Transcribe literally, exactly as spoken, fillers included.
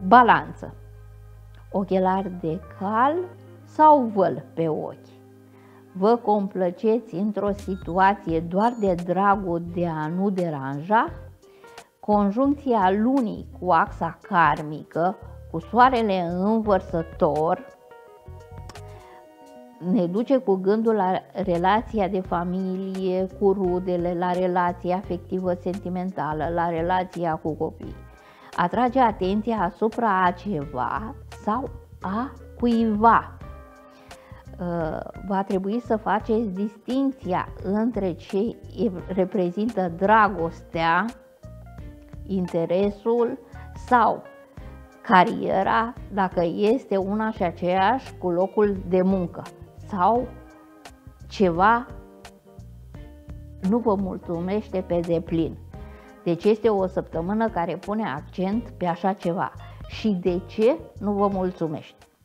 Balanță. Ochelari de cal sau văl pe ochi? Vă complăceți într-o situație doar de dragul de a nu deranja? Conjuncția lunii cu axa karmică, cu soarele învărsător, ne duce cu gândul la relația de familie cu rudele, la relația afectivă sentimentală, la relația cu copiii. Atrage atenția asupra a ceva sau a cuiva. Va trebui să faceți distincția între ce reprezintă dragostea, interesul sau cariera, dacă este una și aceeași cu locul de muncă, sau ceva nu vă mulțumește pe deplin. Deci este o săptămână care pune accent pe așa ceva. Și de ce nu vă mulțumește?